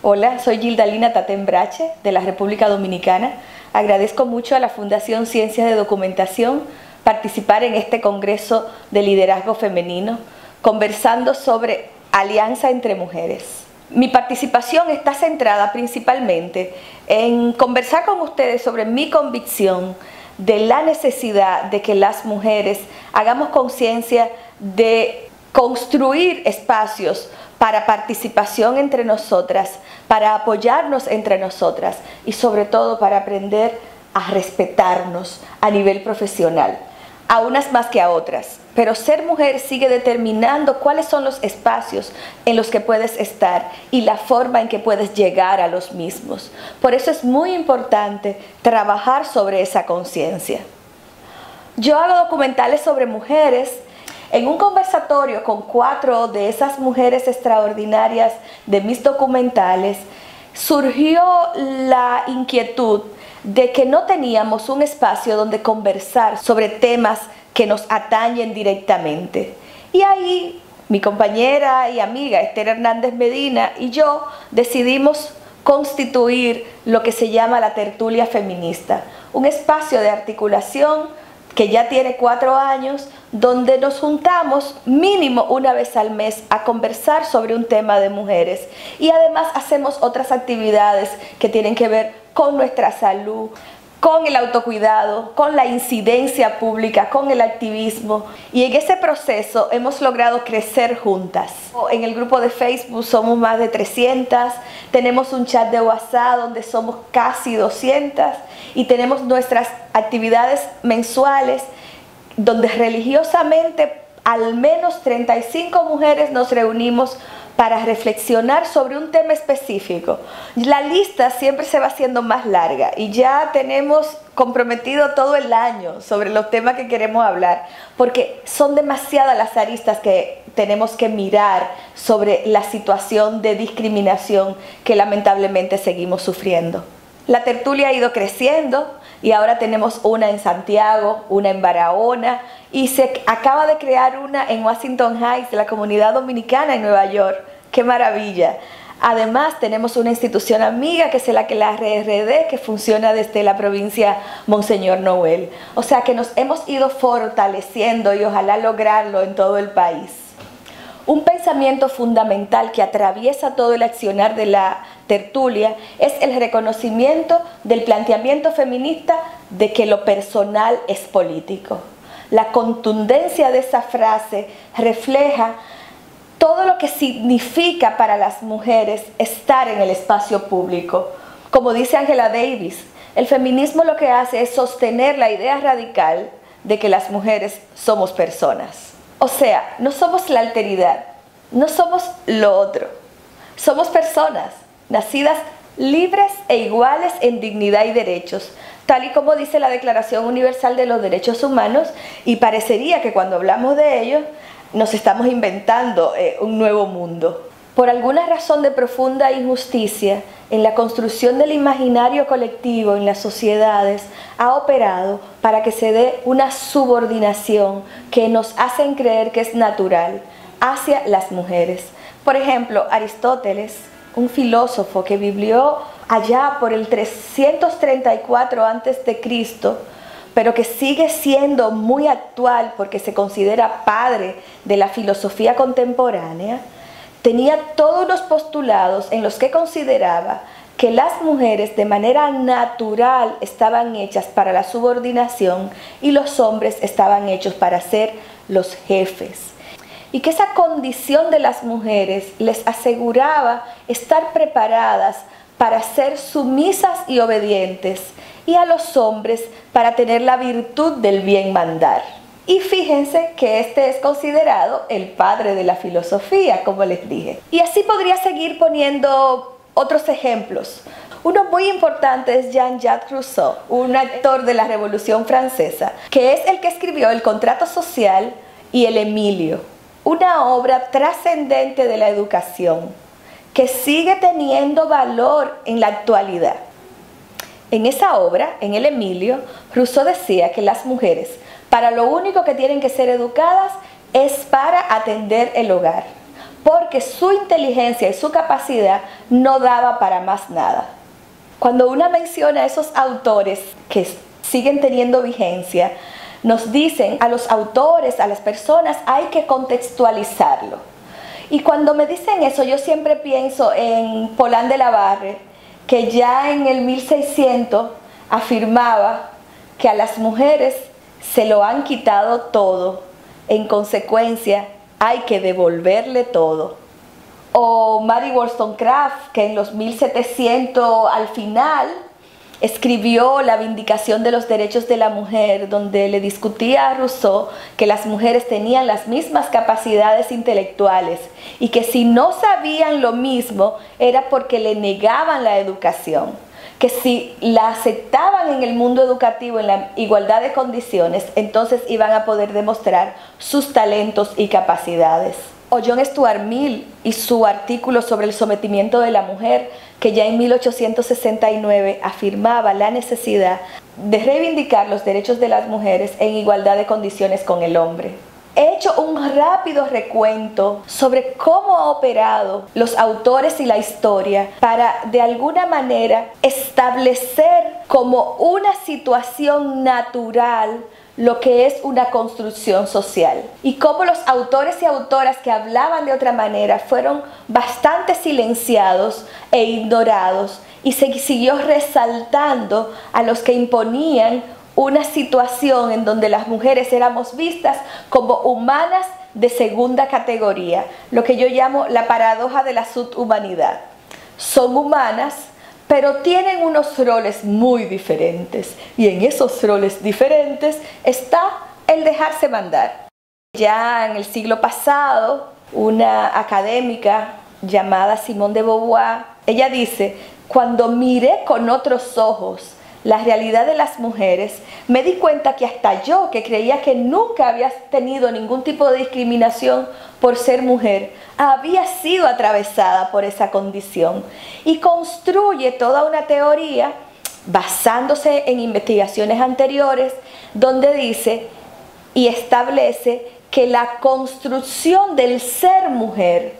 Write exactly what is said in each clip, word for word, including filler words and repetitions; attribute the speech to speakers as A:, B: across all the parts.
A: Hola, soy Gildalina Tatembrache de la República Dominicana. Agradezco mucho a la Fundación Ciencias de Documentación participar en este Congreso de Liderazgo Femenino, conversando sobre alianza entre mujeres. Mi participación está centrada principalmente en conversar con ustedes sobre mi convicción de la necesidad de que las mujeres hagamos conciencia de construir espacios para participación entre nosotras, para apoyarnos entre nosotras y sobre todo para aprender a respetarnos a nivel profesional, a unas más que a otras. Pero ser mujer sigue determinando cuáles son los espacios en los que puedes estar y la forma en que puedes llegar a los mismos. Por eso es muy importante trabajar sobre esa conciencia. Yo hago documentales sobre mujeres. En un conversatorio con cuatro de esas mujeres extraordinarias de mis documentales, surgió la inquietud de que no teníamos un espacio donde conversar sobre temas que nos atañen directamente. Y ahí mi compañera y amiga Esther Hernández Medina y yo decidimos constituir lo que se llama la tertulia feminista, un espacio de articulación que ya tiene cuatro años, donde nos juntamos mínimo una vez al mes a conversar sobre un tema de mujeres y además hacemos otras actividades que tienen que ver con nuestra salud, con el autocuidado, con la incidencia pública, con el activismo, y en ese proceso hemos logrado crecer juntas. En el grupo de Facebook somos más de trescientas, tenemos un chat de WhatsApp donde somos casi doscientas y tenemos nuestras actividades mensuales donde religiosamente al menos treinta y cinco mujeres nos reunimos para reflexionar sobre un tema específico. La lista siempre se va haciendo más larga y ya tenemos comprometido todo el año sobre los temas que queremos hablar, porque son demasiadas las aristas que tenemos que mirar sobre la situación de discriminación que lamentablemente seguimos sufriendo. La tertulia ha ido creciendo y ahora tenemos una en Santiago, una en Barahona y se acaba de crear una en Washington Heights, la comunidad dominicana en Nueva York. ¡Qué maravilla! Además tenemos una institución amiga que es la que la R R D, que funciona desde la provincia Monseñor Noel. O sea que nos hemos ido fortaleciendo y ojalá lograrlo en todo el país. Un pensamiento fundamental que atraviesa todo el accionar de la tertulia es el reconocimiento del planteamiento feminista de que lo personal es político. La contundencia de esa frase refleja todo lo que significa para las mujeres estar en el espacio público. Como dice Angela Davis, el feminismo lo que hace es sostener la idea radical de que las mujeres somos personas. O sea, no somos la alteridad, no somos lo otro. Somos personas, nacidas libres e iguales en dignidad y derechos, tal y como dice la Declaración Universal de los Derechos Humanos, y parecería que cuando hablamos de ellos nos estamos inventando eh, un nuevo mundo. Por alguna razón de profunda injusticia en la construcción del imaginario colectivo en las sociedades ha operado para que se dé una subordinación que nos hacen creer que es natural hacia las mujeres. Por ejemplo, Aristóteles, un filósofo que vivió allá por el trescientos treinta y cuatro antes de Cristo, pero que sigue siendo muy actual porque se considera padre de la filosofía contemporánea, tenía todos los postulados en los que consideraba que las mujeres de manera natural estaban hechas para la subordinación y los hombres estaban hechos para ser los jefes. Y que esa condición de las mujeres les aseguraba estar preparadas para ser sumisas y obedientes, y a los hombres para tener la virtud del bien mandar. Y fíjense que este es considerado el padre de la filosofía, como les dije. Y así podría seguir poniendo otros ejemplos. Uno muy importante es Jean-Jacques Rousseau, un actor de la Revolución Francesa, que es el que escribió El Contrato Social y El Emilio, una obra trascendente de la educación que sigue teniendo valor en la actualidad. En esa obra, en El Emilio, Rousseau decía que las mujeres, para lo único que tienen que ser educadas es para atender el hogar, porque que su inteligencia y su capacidad no daba para más nada. Cuando uno menciona a esos autores que siguen teniendo vigencia, nos dicen a los autores, a las personas, hay que contextualizarlo. Y cuando me dicen eso, yo siempre pienso en Polán de la Barre, que ya en el mil seiscientos afirmaba que a las mujeres se lo han quitado todo, en consecuencia hay que devolverle todo. O Mary Wollstonecraft, que en los mil setecientos al final escribió La Vindicación de los Derechos de la Mujer, donde le discutía a Rousseau que las mujeres tenían las mismas capacidades intelectuales y que si no sabían lo mismo era porque le negaban la educación, que si la aceptaban en el mundo educativo en la igualdad de condiciones, entonces iban a poder demostrar sus talentos y capacidades. O John Stuart Mill y su artículo sobre el sometimiento de la mujer, que ya en mil ochocientos sesenta y nueve afirmaba la necesidad de reivindicar los derechos de las mujeres en igualdad de condiciones con el hombre. He hecho un rápido recuento sobre cómo ha operado los autores y la historia para de alguna manera establecer como una situación natural lo que es una construcción social, y cómo los autores y autoras que hablaban de otra manera fueron bastante silenciados e ignorados, y se siguió resaltando a los que imponían una situación en donde las mujeres éramos vistas como humanas de segunda categoría, lo que yo llamo la paradoja de la subhumanidad. Son humanas, pero tienen unos roles muy diferentes, y en esos roles diferentes está el dejarse mandar. Ya en el siglo pasado, una académica llamada Simone de Beauvoir, ella dice: cuando miré con otros ojos la realidad de las mujeres, me di cuenta que hasta yo, que creía que nunca había tenido ningún tipo de discriminación por ser mujer, había sido atravesada por esa condición, y construye toda una teoría basándose en investigaciones anteriores, donde dice y establece que la construcción del ser mujer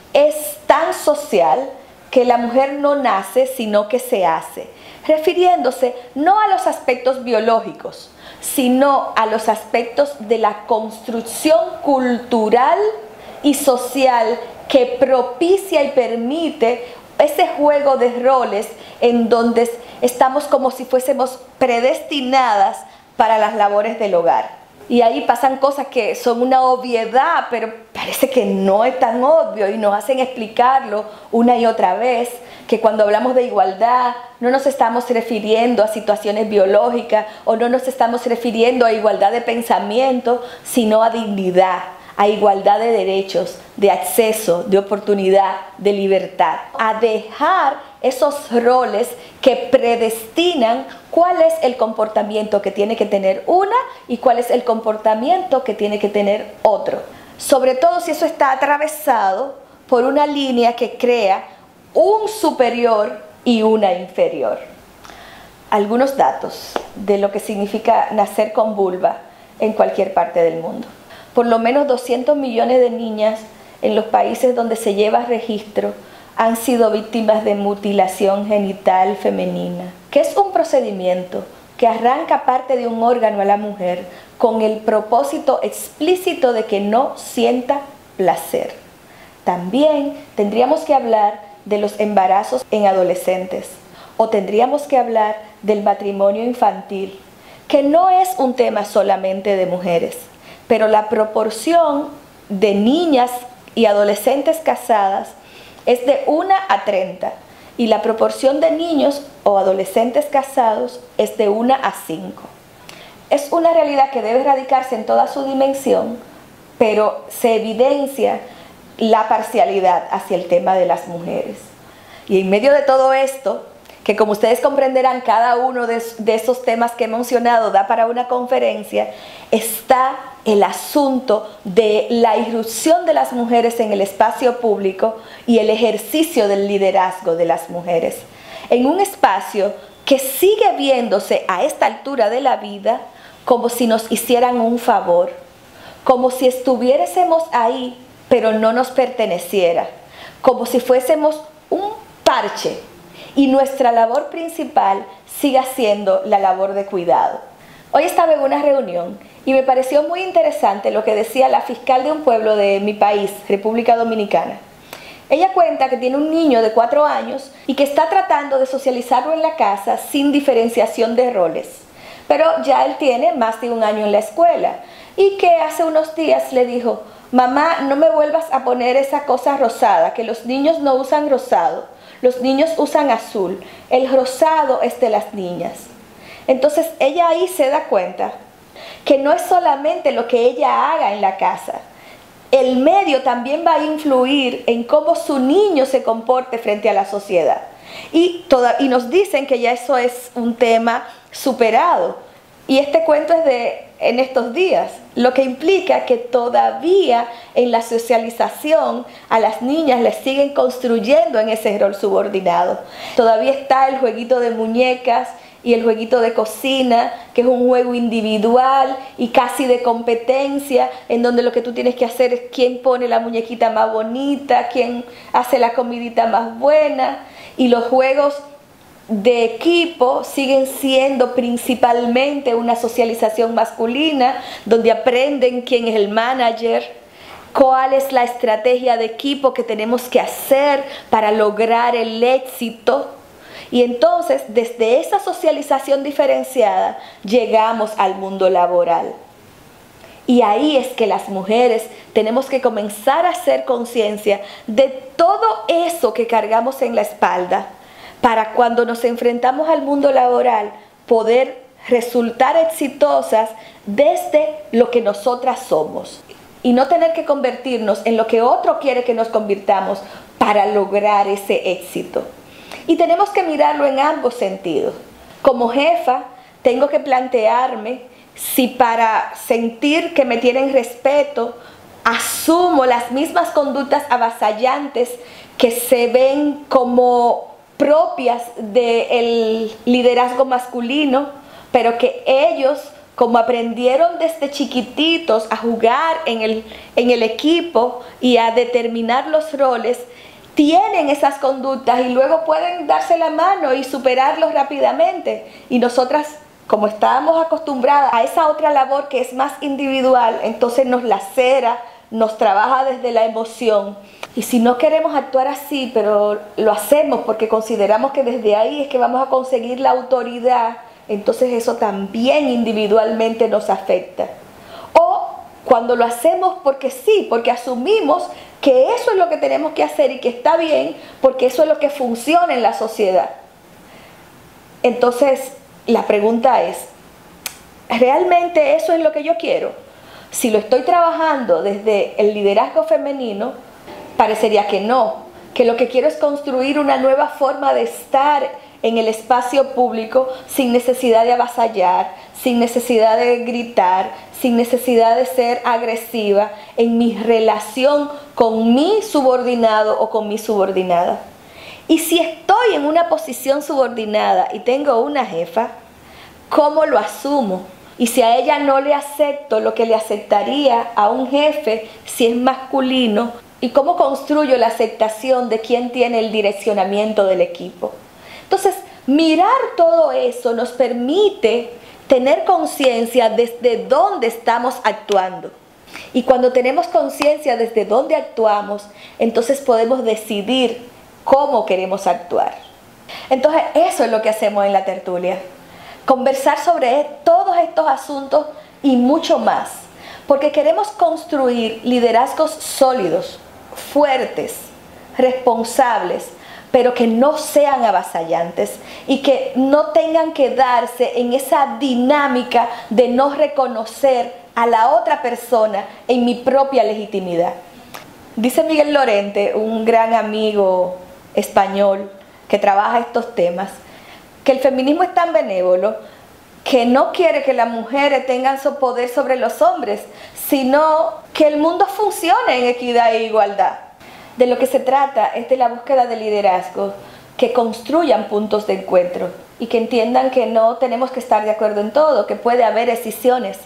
A: es tan social que la mujer no nace, sino que se hace, refiriéndose no a los aspectos biológicos, sino a los aspectos de la construcción cultural y social que propicia y permite ese juego de roles en donde estamos como si fuésemos predestinadas para las labores del hogar. Y ahí pasan cosas que son una obviedad, pero parece que no es tan obvio, y nos hacen explicarlo una y otra vez, que cuando hablamos de igualdad no nos estamos refiriendo a situaciones biológicas, o no nos estamos refiriendo a igualdad de pensamiento, sino a dignidad, a igualdad de derechos, de acceso, de oportunidad, de libertad, a dejar esos roles que predestinan cuál es el comportamiento que tiene que tener una y cuál es el comportamiento que tiene que tener otro. Sobre todo si eso está atravesado por una línea que crea un superior y una inferior. Algunos datos de lo que significa nacer con vulva en cualquier parte del mundo. Por lo menos doscientos millones de niñas en los países donde se lleva registro han sido víctimas de mutilación genital femenina, que es un procedimiento que arranca parte de un órgano a la mujer con el propósito explícito de que no sienta placer. También tendríamos que hablar de los embarazos en adolescentes, o tendríamos que hablar del matrimonio infantil, que no es un tema solamente de mujeres, pero la proporción de niñas y adolescentes casadas es de una a treinta, y la proporción de niños o adolescentes casados es de una a cinco. Es una realidad que debe erradicarse en toda su dimensión, pero se evidencia la parcialidad hacia el tema de las mujeres. Y en medio de todo esto, que como ustedes comprenderán, cada uno de, de esos temas que he mencionado da para una conferencia, está el asunto de la irrupción de las mujeres en el espacio público y el ejercicio del liderazgo de las mujeres, en un espacio que sigue viéndose a esta altura de la vida como si nos hicieran un favor, como si estuviésemos ahí pero no nos perteneciera, como si fuésemos un parche y nuestra labor principal siga siendo la labor de cuidado. Hoy estaba en una reunión y me pareció muy interesante lo que decía la fiscal de un pueblo de mi país, República Dominicana. Ella cuenta que tiene un niño de cuatro años y que está tratando de socializarlo en la casa sin diferenciación de roles. Pero ya él tiene más de un año en la escuela y que hace unos días le dijo: mamá, no me vuelvas a poner esa cosa rosada, que los niños no usan rosado, los niños usan azul, el rosado es de las niñas. Entonces ella ahí se da cuenta que no es solamente lo que ella haga en la casa, el medio también va a influir en cómo su niño se comporte frente a la sociedad. Y, toda, y nos dicen que ya eso es un tema superado. Y este cuento es de en estos días, lo que implica que todavía en la socialización a las niñas les siguen construyendo en ese rol subordinado. Todavía está el jueguito de muñecas y el jueguito de cocina, que es un juego individual y casi de competencia, en donde lo que tú tienes que hacer es quién pone la muñequita más bonita, quién hace la comidita más buena. Y los juegos de equipo siguen siendo principalmente una socialización masculina, donde aprenden quién es el manager, cuál es la estrategia de equipo que tenemos que hacer para lograr el éxito. Y entonces, desde esa socialización diferenciada, llegamos al mundo laboral. Y ahí es que las mujeres tenemos que comenzar a hacer conciencia de todo eso que cargamos en la espalda, para cuando nos enfrentamos al mundo laboral, poder resultar exitosas desde lo que nosotras somos. Y no tener que convertirnos en lo que otro quiere que nos convirtamos para lograr ese éxito. Y tenemos que mirarlo en ambos sentidos. Como jefa, tengo que plantearme si para sentir que me tienen respeto, asumo las mismas conductas avasallantes que se ven como propias del liderazgo masculino, pero que ellos, como aprendieron desde chiquititos a jugar en el, en el equipo y a determinar los roles, tienen esas conductas y luego pueden darse la mano y superarlos rápidamente. Y nosotras, como estábamos acostumbradas a esa otra labor que es más individual, entonces nos lacera, nos trabaja desde la emoción. Y si no queremos actuar así, pero lo hacemos porque consideramos que desde ahí es que vamos a conseguir la autoridad, entonces eso también individualmente nos afecta. O cuando lo hacemos porque sí, porque asumimos que eso es lo que tenemos que hacer y que está bien, porque eso es lo que funciona en la sociedad. Entonces, la pregunta es, ¿realmente eso es lo que yo quiero? Si lo estoy trabajando desde el liderazgo femenino, parecería que no, que lo que quiero es construir una nueva forma de estar en el espacio público sin necesidad de avasallar, sin necesidad de gritar, sin necesidad de ser agresiva en mi relación con mi subordinado o con mi subordinada. Y si estoy en una posición subordinada y tengo una jefa, ¿cómo lo asumo? Y si a ella no le acepto lo que le aceptaría a un jefe si es masculino, ¿y cómo construyo la aceptación de quién tiene el direccionamiento del equipo? Entonces, mirar todo eso nos permite tener conciencia desde dónde estamos actuando. Y cuando tenemos conciencia desde dónde actuamos, entonces podemos decidir cómo queremos actuar. Entonces, eso es lo que hacemos en la tertulia. Conversar sobre todos estos asuntos y mucho más. Porque queremos construir liderazgos sólidos, fuertes, responsables, pero que no sean avasallantes y que no tengan que darse en esa dinámica de no reconocer a la otra persona en mi propia legitimidad. Dice Miguel Lorente, un gran amigo español que trabaja estos temas, que el feminismo es tan benévolo que no quiere que las mujeres tengan su poder sobre los hombres, sino que el mundo funcione en equidad e igualdad. De lo que se trata es de la búsqueda de liderazgos que construyan puntos de encuentro y que entiendan que no tenemos que estar de acuerdo en todo, que puede haber escisiones,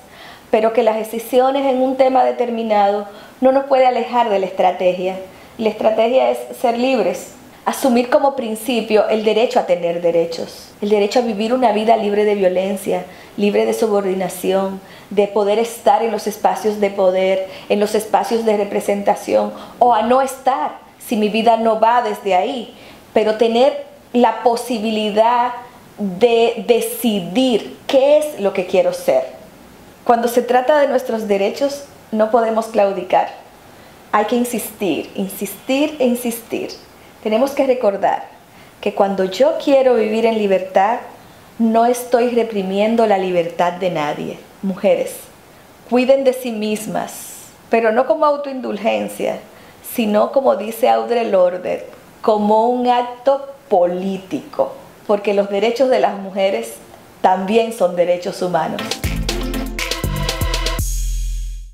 A: pero que las decisiones en un tema determinado no nos puede alejar de la estrategia. La estrategia es ser libres, asumir como principio el derecho a tener derechos, el derecho a vivir una vida libre de violencia, libre de subordinación, de poder estar en los espacios de poder, en los espacios de representación, o a no estar si mi vida no va desde ahí, pero tener la posibilidad de decidir qué es lo que quiero ser. Cuando se trata de nuestros derechos, no podemos claudicar. Hay que insistir, insistir e insistir. Tenemos que recordar que cuando yo quiero vivir en libertad, no estoy reprimiendo la libertad de nadie. Mujeres, cuiden de sí mismas, pero no como autoindulgencia, sino, como dice Audre Lorde, como un acto político, porque los derechos de las mujeres también son derechos humanos.